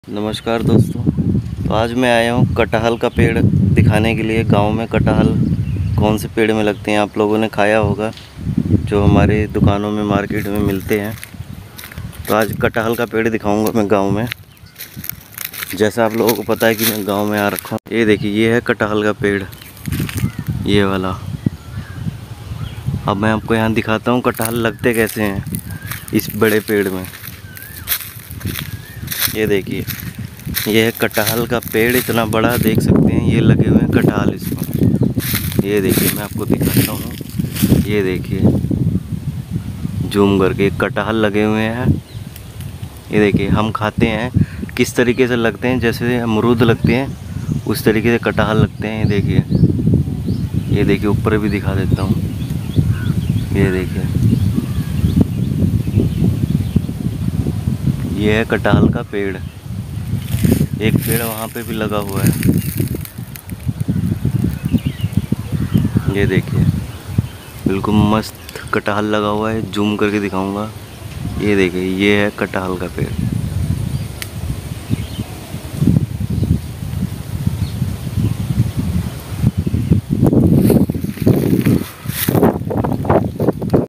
नमस्कार दोस्तों। तो आज मैं आया हूँ कटहल का पेड़ दिखाने के लिए। गांव में कटहल कौन से पेड़ में लगते हैं आप लोगों ने खाया होगा, जो हमारे दुकानों में मार्केट में मिलते हैं। तो आज कटहल का पेड़ दिखाऊंगा मैं गांव में। जैसा आप लोगों को पता है कि मैं गांव में आ रखा हूँ। ये देखिए, ये है कटहल का पेड़, ये वाला। अब मैं आपको यहाँ दिखाता हूँ कटहल लगते कैसे हैं इस बड़े पेड़ में। ये देखिए, ये है कटहल का पेड़, इतना बड़ा देख सकते हैं। ये लगे हुए हैं कटहल इसमें। ये देखिए, मैं आपको दिखाता हूँ। ये देखिए, जूम करके कटहल लगे हुए हैं। ये देखिए, हम खाते हैं किस तरीके से लगते हैं, जैसे अमरूद लगते हैं उस तरीके से कटहल लगते हैं। ये देखिए, ऊपर भी दिखा देता हूँ। ये देखिए, ये है कटहल का पेड़। एक पेड़ वहाँ पे भी लगा हुआ है। ये देखिए, बिल्कुल मस्त कटहल लगा हुआ है। जूम करके दिखाऊंगा। ये देखिए, ये है कटहल का पेड़।